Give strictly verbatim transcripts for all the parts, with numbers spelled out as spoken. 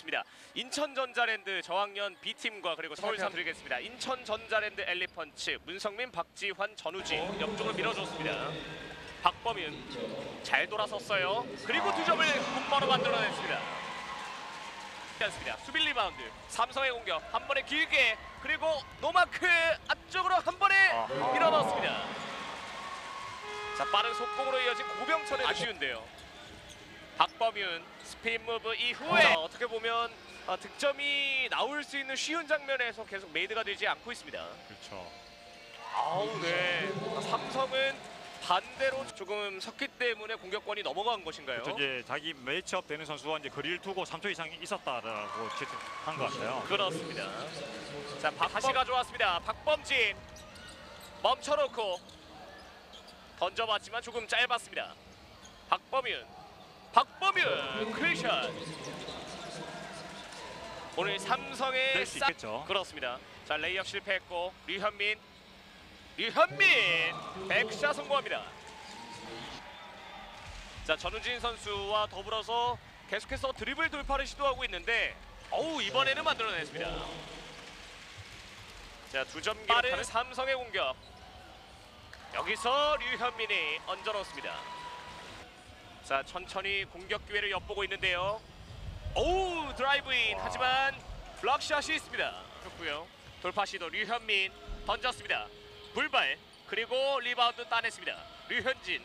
있습니다. 인천전자랜드 저학년 B팀과 그리고 서울삼 드리겠습니다. 인천전자랜드 엘리펀치 문성민, 박지환, 전우진 옆쪽을 밀어줬습니다. 박범윤 잘 돌아섰어요. 그리고 두 점을 곧바로 만들어냈습니다. 않습니다. 수비 리바운드 삼성의 공격 한 번에 길게 그리고 노마크 앞쪽으로 한 번에 밀어넣습니다. 자, 빠른 속공으로 이어진 고병철의 아쉬운데요. 박범윤 스피인 무브 이후에 자, 어떻게 보면 아, 득점이 나올 수 있는 쉬운 장면에서 계속 메이드가 되지 않고 있습니다. 그렇죠. 아우 네. 삼성은 반대로 조금 섰기 때문에 공격권이 넘어간 것인가요? 그렇죠. 이제 자기 매치업 되는 선수와 이제 거리를 두고 삼 초 이상이 있었다라고 한 것 같아요. 그렇습니다. 자, 박, 다시 가져왔습니다. 박범진 멈춰놓고 던져봤지만 조금 짧았습니다. 박범윤, 박범윤 크리샷. 오늘 삼성의 낼 수 싹... 있겠죠. 그렇습니다. 자, 레이업 실패했고 류현민, 류현민 백샷 성공합니다. 자, 전우진 선수와 더불어서 계속해서 드리블 돌파를 시도하고 있는데 어우 이번에는 만들어냈습니다. 자, 두 점 기록하는 삼성의 공격. 여기서 류현민이 얹어놓습니다. 자, 천천히 공격 기회를 엿보고 있는데요. 오우 드라이브인 하지만 블락샷이 있습니다. 좋고요. 돌파 시도 류현민 던졌습니다. 불발 그리고 리바운드 따냈습니다. 류현진.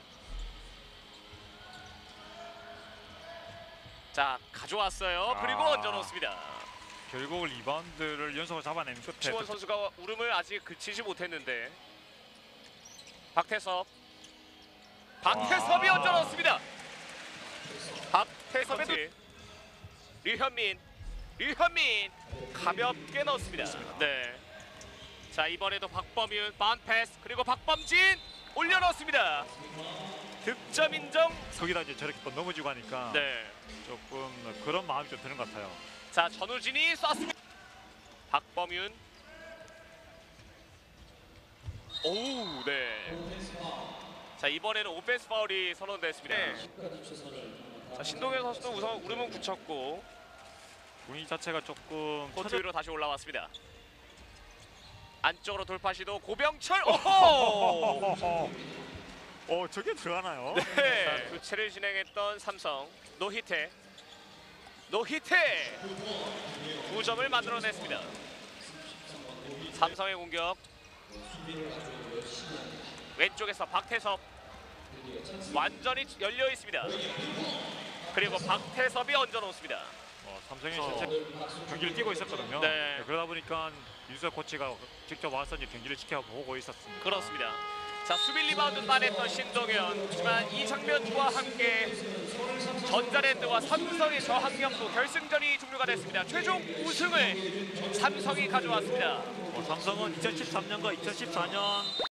자, 가져왔어요. 그리고 아. 얹어놓습니다. 결국 리바운드를 연속으로 잡아낸 끝에 시원 선수가 울음을 아직 그치지 못했는데 박태섭 박태섭이 와. 얹어놓습니다. 박태섭의 류현민 류현민 가볍게 넣었습니다. 네. 자, 이번에도 박범윤 반패스 그리고 박범진 올려놓습니다. 득점 인정. 거기다 이제 저렇게 또 넘어지고 하니까 네. 조금 그런 마음이 좀 드는 것 같아요. 자, 전우진이 쐈습니다. 박범윤. 오우 네. 자, 이번에는 오펜스 파울이 선언됐습니다. 네. 자, 신동현 선수도 우선 울음은 굳혔고 분위기 자체가 조금 코트 위로 다시 올라왔습니다. 안쪽으로 돌파 시도 고병철. 오호! 어, 저게 들어가나요? 네. 교체를 진행했던 삼성 노히테. 노히테. 두 점을 만들어냈습니다. 삼성의 공격. 왼쪽에서 박태섭. 완전히 열려 있습니다. 그리고 박태섭이 얹어놓습니다. 어, 삼성이 실제 경기를 뛰고 있었거든요. 네. 그러다 보니까 윤수혁 코치가 직접 와서 이제 경기를 지켜보고 있었습니다. 그렇습니다. 자, 수비 리바운드 따냈던 신동현. 하지만 이 장면과 함께 전자랜드와 삼성의 저항력도 결승전이 종료가 됐습니다. 최종 우승을 삼성이 가져왔습니다. 어, 삼성은 이천십삼 년과 이천십사 년